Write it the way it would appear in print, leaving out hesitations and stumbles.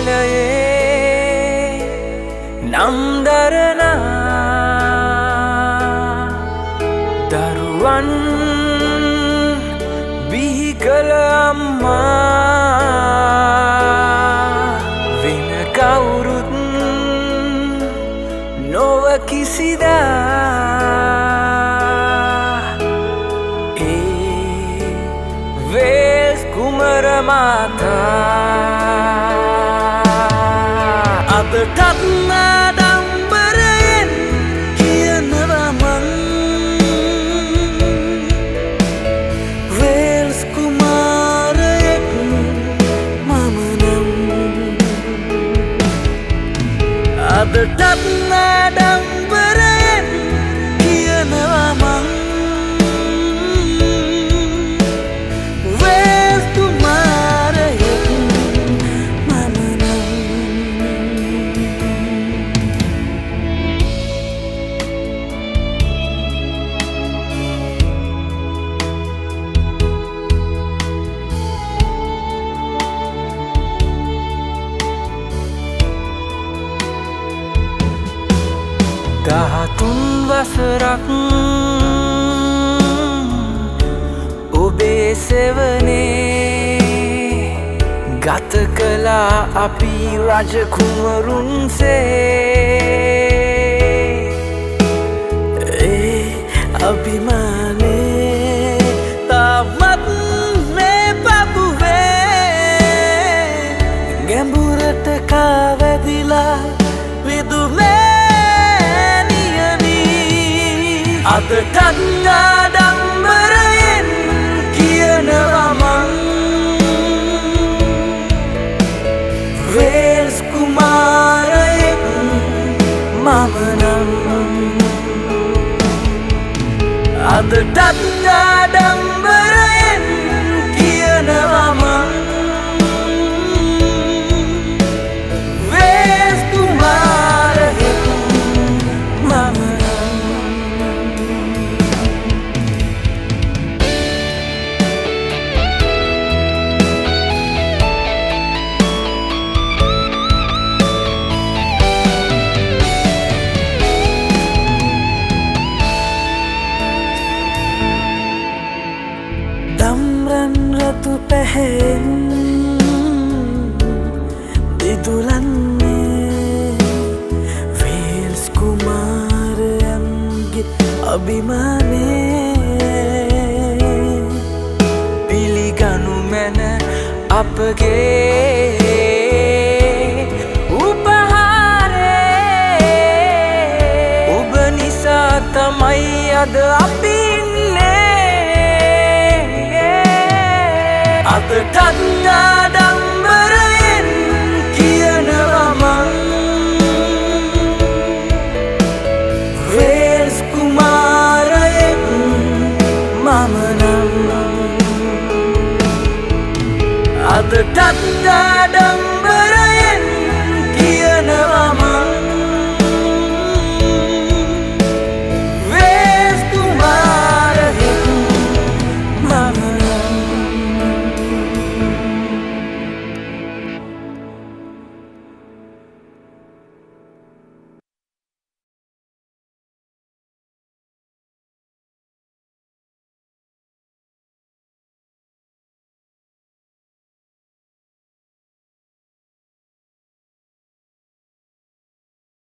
පෙළයේ නම් දරනා දරුවන් බිහි කළ අම්මා වෙන කවුරුත් නොව කිසිදා ඒ වේල්ස් කුමර මාතා අදටත් ආඩම්බරයෙන් කියනවා මං වේල්ස් කුමාරයෙක් මම නම් අදටත් ආඩම්බරයෙන් කියනවා මං වේල්ස් කුමාරයෙක් මම නම් දහතුන් වසරක් ඔබේ සෙවනේ ගත කළා අපි රජ කුමරුන්සේ ඒ අභිමානේ තාමත් මේ පපුවේ ගැඹුරට කාවැදිලා විදුමේ අදටත් ආඩම්බරයෙන් කියනවා මං වේල්ස් කුමාරයෙක් මම නම් අදටත් ආඩම්බරයෙන් කියනවා මං වේල්ස් කුමාරයෙක් මම දම්රන් රතු පැහැෙන් දිදුලන්නේ වේල්ස් කුමාරයන්ගේ අභිමානේ පිළිගනු මැන අපගේ උපහාරේ ඔබ නිසා තමයි අද අපි අදටත් ආඩම්බරයෙන් කියනවා මං වේල්ස් කුමාරයෙක් මම නම් අදටත් ආඩම්බරයෙන්